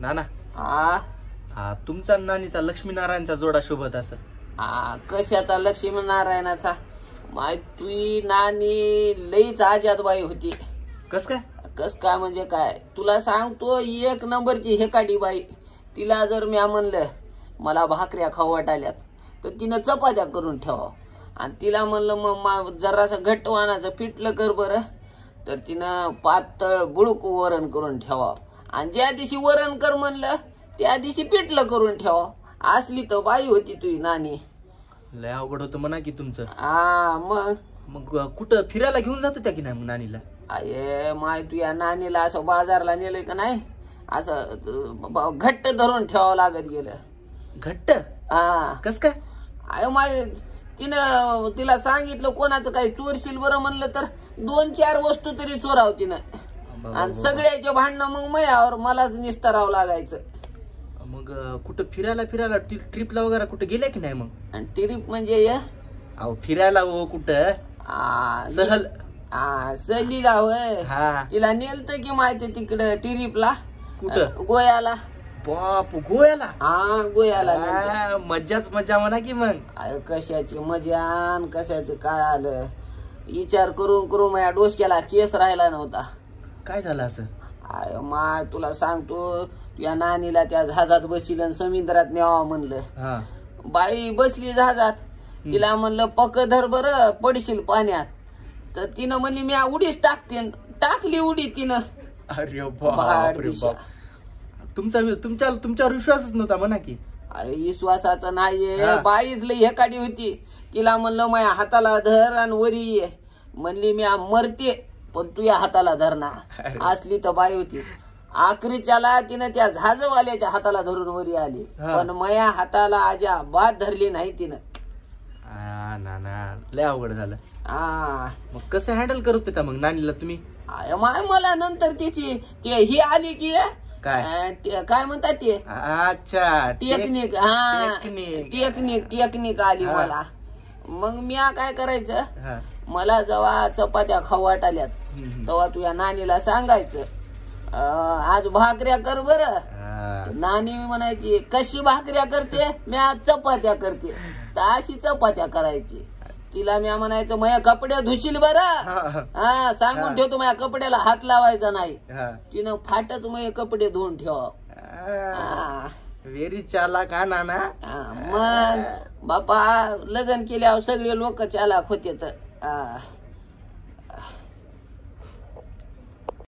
नाना आ हा तुमचा आणि नानीचा लक्ष्मीनारायणचा जोडा शोभत असं. कशाचा लक्ष्मीनारायणाचा? माय तुई नानी लईच आजाद बाई होती. कस काय? कस काय म्हणजे काय तुला सांगतो, एक नंबरची हेकाडी बाई. तिला जर मी म्हणलं मला भाकऱ्या खाऊ वाटाल्यात तर तिनं चपात्या करून ठेवा, आणि तिला म्हणलं मग जरासं घट्ट वाणाचं पिठलं कर बरं, तर तिनं पातळ बुडूक वरण करून ठेवा, आणि ज्या दिवशी वरण कर म्हणलं त्या दिवशी पिठलं करून ठेवा. असली तर बाई होती तुझी नानी. लय अवघड होतं म्हणा की तुमचं. मग मग कुठं फिरायला घेऊन जातो त्या की नाही मग नानीला? अये माय तू या नानीला असं बाजारला नेलंय का नाही, असं घट्ट धरून ठेवावं लागत गेलं. घट्ट? कस काय? अय माय तिला सांगितलं कोणाचं काही चोरशील बरं म्हणलं तर 2-4 वस्तू तरी चोराव तिनं, आणि सगळ्याचे भांडणं मग मयावर मलाच निस्तरावं लागायचं. मग कुठं फिरायला ट्रिपला वगैरे कुठं गेल्या की नाही मग? आणि ट्रिप म्हणजे अहो फिरायला हो कुठं सहल? सहलीला होय. हा तिला नेलत की माहिती तिकडं ट्रिपला. कुठं? गोव्याला. बाप गोव्याला? गोव्याला मज्जाच मजा म्हणा की मग. अरे कशाची मजा आणि कशाचं काय आलं, विचार करून करून माझ्या डोसक्याला केस राहिला नव्हता. काय झालं असं? अरे माय तुला सांगतो, या नानीला त्या जहाजात बसील आणि समुद्रात न्यावा म्हणलं. बाई बसली जहाजात, तिला म्हणलं पक धर बरं पडशील पाण्यात, तर तिनं म्हणली मी उडीच टाकते. टाकली उडी तिनं. अरे बापरे बाप, तुमच्यावर विश्वासच नव्हता म्हणा की. अरे विश्वासाचा नाहीये, बाईच लई हेकाडी होती. तिला म्हणलं माझ्या हाताला धर आणि वरी ये, म्हणली मी मरते पण तू या हाताला धर ना. असली तर बाई होती. आखरीच्याला तिनं त्या झाजवाल्याच्या हाताला धरून वरी आली, पण माझ्या हाताला अजिबात धरली नाही तिनं. ना लय अवघड झालं. मग कसं हँडल करत होता मग नानीला तुम्ही? मला नंतर तिची ही आली की काय म्हणतात ते, अच्छा टेक्निक. टेक्निक आली मला. मग मी काय करायचं, मला जेव्हा चपात्या खाऊ वाटाल्यात तेव्हा तुझ्या नानीला सांगायचं आज भाकऱ्या कर बरं. नानी म्हणायची कशी भाकऱ्या करते, मी आज चपात्या करते, तर अशी चपात्या करायची. तिला मी म्हणायचं माझ्या कपडे धुशील बरं, सांगून ठेवतो माझ्या कपड्याला हात लावायचा नाही. तिनं फाटच मग कपडे धुवून ठेवा. व्हेरी चालाक हा नाना. मग बापा लग्न केल्यावर सगळे लोक चालाक होते तर